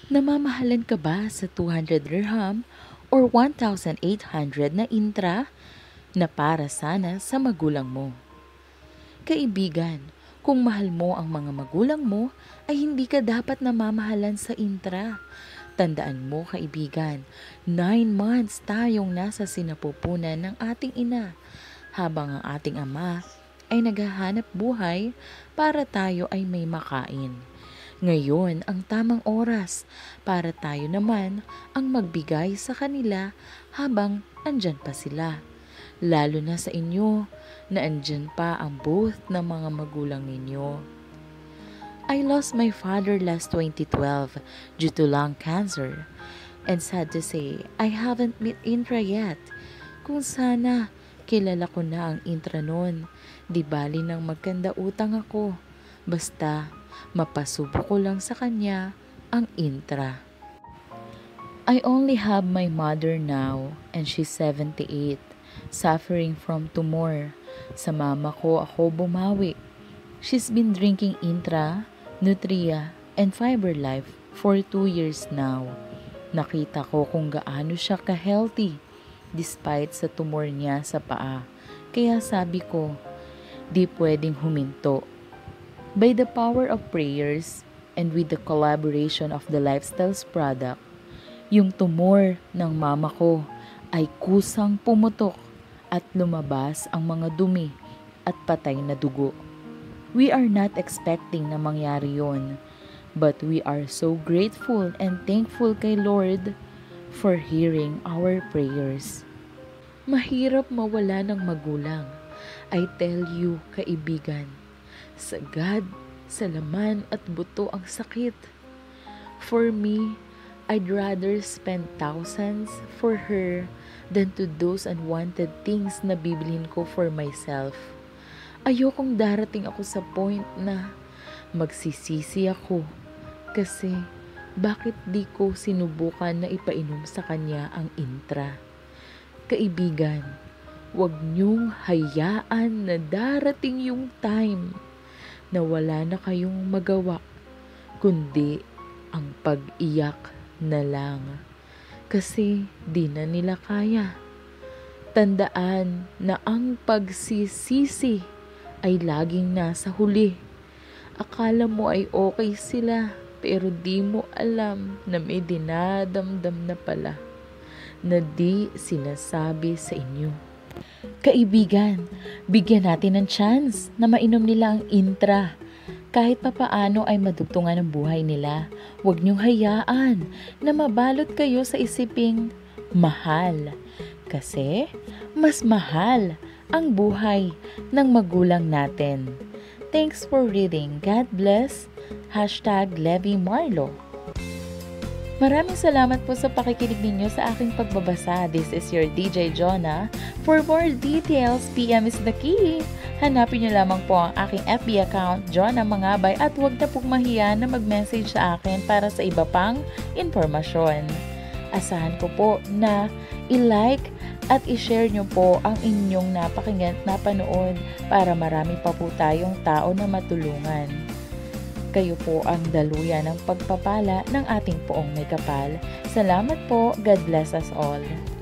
Namamahalan ka ba sa 200 dirham or 1,800 na intra na para sana sa magulang mo? Kaibigan, kung mahal mo ang mga magulang mo, ay hindi ka dapat namamahalan sa intra. Tandaan mo kaibigan, 9 months tayong nasa sinapupunan ng ating ina, habang ang ating ama ay naghahanap buhay para tayo ay may makain. Ngayon ang tamang oras para tayo naman ang magbigay sa kanila habang andyan pa sila. Lalo na sa inyo na andyan pa ang both ng mga magulang ninyo. I lost my father last 2012 due to lung cancer. And sad to say, I haven't met Intra yet. Kung sana, kilala ko na ang Intra noon. Di bali nang magkanda utang ako. Basta, mapasubo ko lang sa kanya ang Intra. I only have my mother now and she's 78, suffering from tumor. Sa mama ko ako bumawi. She's been drinking Intra, Nutria, and Fiber Life for 2 years now. Nakita ko kung gaano siya ka-healthy despite sa tumor niya sa paa. Kaya sabi ko, di pwedeng huminto. By the power of prayers and with the collaboration of the Lifestyles product, yung tumor ng mama ko ay kusang pumutok at lumabas ang mga dumi at patay na dugo. We are not expecting na mangyari yon, but we are so grateful and thankful kay Lord for hearing our prayers. Mahirap mawala ng magulang. I tell you, kaibigan, sagad sa laman at buto ang sakit. For me, I'd rather spend thousands for her than to those unwanted things na bibilhin ko for myself. Ayokong darating ako sa point na magsisisi ako kasi bakit di ko sinubukan na ipainom sa kanya ang Intra. Kaibigan, huwag niyong hayaan na darating yung time na wala na kayong magawa, kundi ang pag-iyak na lang. Kasi di na nila kaya. Tandaan na ang pagsisisi ay laging nasa huli. Akala mo ay okay sila, pero di mo alam na may dinadamdam na pala na di sinasabi sa inyo. Kaibigan, bigyan natin ng chance na mainom nila ang Intra. Kahit papaano ay madugtungan ang buhay nila. Huwag niyong hayaan na mabalot kayo sa isiping mahal. Kasi mas mahal ang buhay ng magulang natin. Thanks for reading. God bless. #LevyMarlo. Maraming salamat po sa pakikinig ninyo sa aking pagbabasa. This is your DJ Jonah. For more details, PM is the key. Hanapin niyo lamang po ang aking FB account, Jonah Mangabay, at huwag na pong mahiya na mag-message sa akin para sa iba pang impormasyon. Asahan ko po na i-like at i-share nyo po ang inyong napakinggan at napanood para marami pa po tayong tao na matulungan. Kayo po ang daluyan ng pagpapala ng ating poong may kapal. Salamat po. God bless us all.